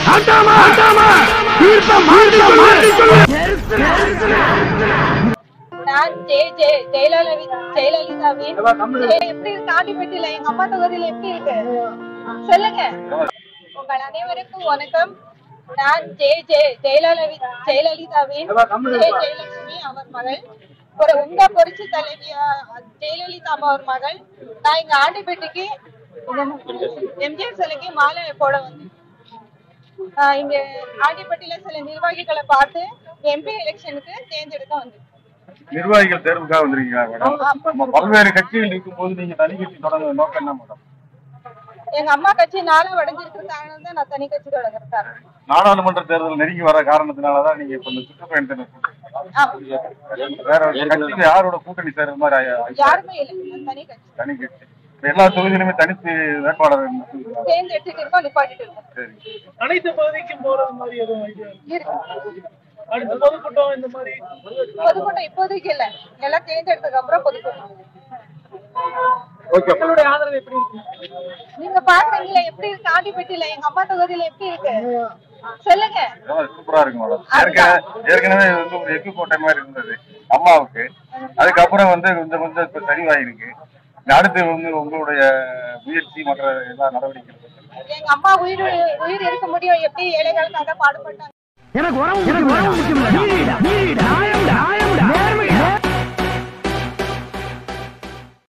நான் ஜெயலலிதாவின் எப்படி காண்டிப்பட்டியில எங்க அம்மா தொகுதியில எப்படி இருக்கு சொல்லுங்க. உங்கள் அனைவருக்கும் வணக்கம். நான் ஜெயலலிதாவின் ஜெயலட்சுமி அவர் மகள், ஒரு உங்க புரட்சி தலைவியா ஜெயலலிதா அவர் மகள். நான் இங்க ஆண்டிப்பட்டிக்கு எம்ஜிஆர் சிலைக்கு மாலை போட வந்தேன். இங்க ஆண்டிப்பட்டியில சில நிர்வாகிகளை பார்த்து எம்பி எலெக்ஷனுக்கு தேர்ந்தெடுக்க வந்தேன். நிர்வாகிகள் தேர்வுக்காக வந்திருக்கீங்களா மேடம்? பல்வேறு கட்சிகள் இருக்கும் போது நீங்க தனி கட்சி தொடங்க நோக்கம் என்ன மேடம்? எங்க அம்மா கட்சி நாளும் உடஞ்சிருக்கிற காரணம் தான் நான் தனி கட்சி தொடங்குறேன். நாடாளுமன்ற தேர்தல் நெருங்கி வர காரணத்தினாலதான் நீங்க இப்ப இந்த சுற்றுப்பயணத்தை வேற கட்சியில யாரோட கூட்டணி சேர்ற மாதிரி? யாருமே இல்லை, தனி கட்சி. தனி கட்சி எல்லா தொகுதியிலுமே தனித்து வேட்பாளர் தேர்ந்தெடுத்துட்டு இருக்கோம், நிப்பாட்டிட்டு இருக்கோம். சரி, அனைத்து பகுதிக்கும் போறது மாதிரி எதுவும் ஐடியா இருக்கு? அடுத்த பொதுக்கூட்டம் இந்த மாதிரி பொதுக்கூட்டம் இப்போதைக்கு இல்ல, எல்லாம் தேர்ந்தெடுத்ததுக்கு அப்புறம் பொதுக்கூட்டம். மக்களுடைய ஆதரவு எப்படி இருக்கு? நீங்க பாக்குறீங்களா எப்படி இருக்கு ஆண்டிப்பட்டியில எங்க அம்மா தொகுதியில எப்படி இருக்கு சொல்லுங்க. சூப்பரா இருக்கு மேடம். ஏற்கனவே வந்து ஒரு எக்கு கோட்டை மாதிரி இருந்தது அம்மாவுக்கு, அதுக்கப்புறம் வந்து கொஞ்சம் கொஞ்சம் இப்ப சரிவாயிருக்கு. அடுத்து வந்து உங்களுடைய முயற்சி மற்ற எல்லா நடவடிக்கைகளும் எங்க அம்மா உயிர் இருக்க முடியும், எப்படி ஏழைகளுக்காக பாடுபட்டாங்க. எனக்கு